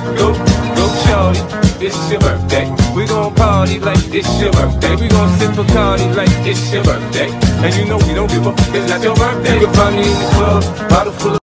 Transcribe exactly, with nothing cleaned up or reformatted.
go, go shorty, it's your birthday. We gon' party like it's your birthday. We gon' sip a party like it's your birthday. And you know we don't give up, it's not your birthday. You can find me in the club, bottle full of